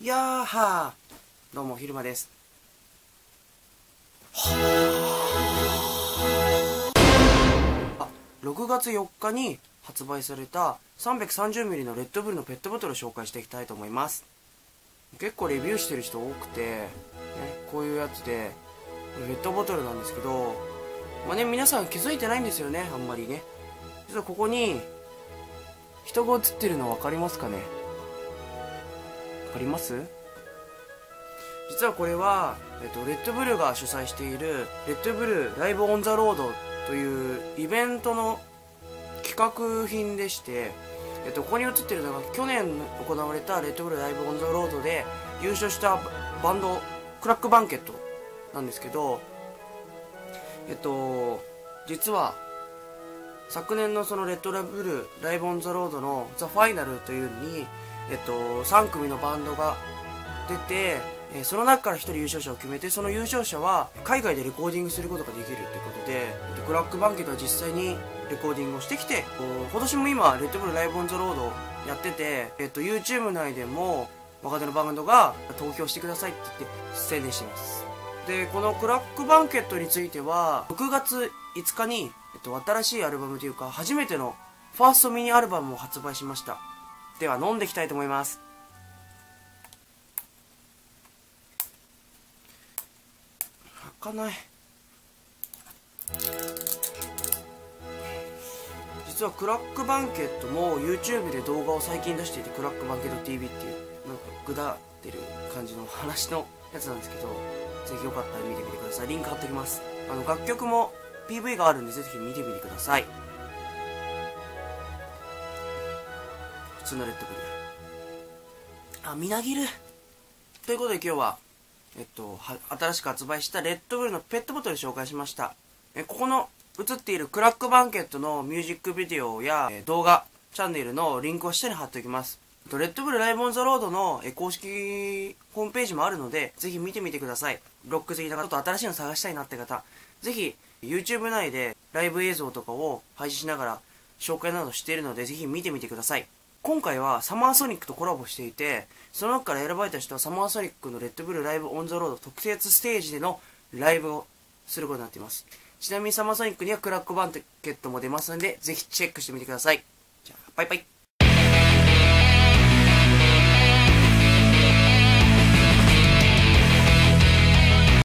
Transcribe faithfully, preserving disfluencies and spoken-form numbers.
やーはー、どうも昼間です。あ、ろくがつよっかに発売された さんびゃくさんじゅうミリ のレッドブルのペットボトルを紹介していきたいと思います。結構レビューしてる人多くて、ね、こういうやつでペットボトルなんですけど、まあね、皆さん気づいてないんですよね、あんまりね。実はここに人が写ってるの分かりますかね。分かります？実はこれは、えっと、レッドブルが主催しているレッドブルライブオンザロードというイベントの企画品でして、えっと、ここに映っているのが去年行われたレッドブルライブオンザロードで優勝したバンドクラックバンケットなんですけど、えっと実は昨年のそのレッドブルライブオンザロードのザ・ファイナルというのに、えっと、さんくみのバンドが出て、えー、その中からひとり優勝者を決めて、その優勝者は海外でレコーディングすることができるということで、えっと、クラックバンケットは実際にレコーディングをしてきて、今年も今レッドブルライブオンザロードやってて、えっと、YouTube 内でも若手のバンドが投票してくださいって言って宣伝しています。で、このクラックバンケットについてはろくがついつかに、えっと、新しいアルバムというか初めてのファーストミニアルバムを発売しました。では飲んでいきたいと思います。開かない。実はクラックバンケットも YouTube で動画を最近出していて、クラックバンケット ティーブイ っていうなんかぐだってる感じの話のやつなんですけど、ぜひよかったら見てみてください。リンク貼っておきます。あの楽曲も ピーブイ があるんでぜひ見てみてください。普通のレッドブル、あ、みなぎる。ということで今日はえっと、新しく発売したレッドブルのペットボトル紹介しました。えここの映っているクラックバンケットのミュージックビデオやえ動画チャンネルのリンクを下に貼っておきます。レッドブルライブオンザロードのえ公式ホームページもあるのでぜひ見てみてください。ロック好きな方と新しいの探したいなって方、ぜひ YouTube 内でライブ映像とかを配信しながら紹介などしているのでぜひ見てみてください。今回はサマーソニックとコラボしていて、その中から選ばれた人はサマーソニックのレッドブルライブオンザロード特設ステージでのライブをすることになっています。ちなみにサマーソニックにはクラックバンケットも出ますのでぜひチェックしてみてください。じゃあバイバイ。